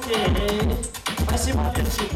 Окей. Спасибо, Левчик.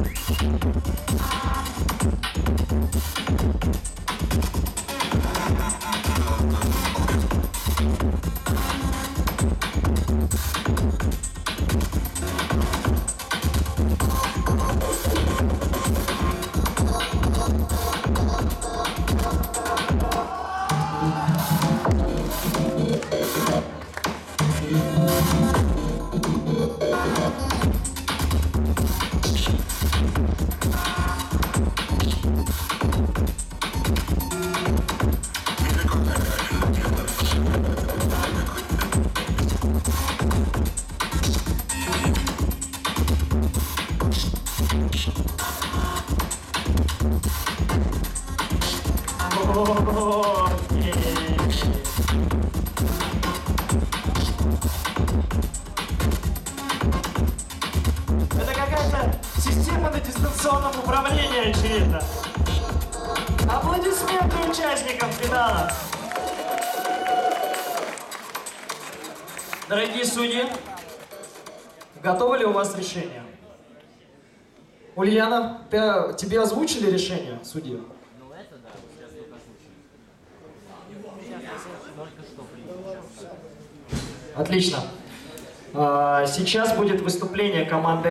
Это какая-то система на дистанционном управлении, очевидно. Аплодисменты участникам финала. Дорогие судьи, готовы ли у вас решение? Ульяна, тебе озвучили решение, судьи? Ну это да, сейчас только озвучили. Отлично. Сейчас будет выступление команды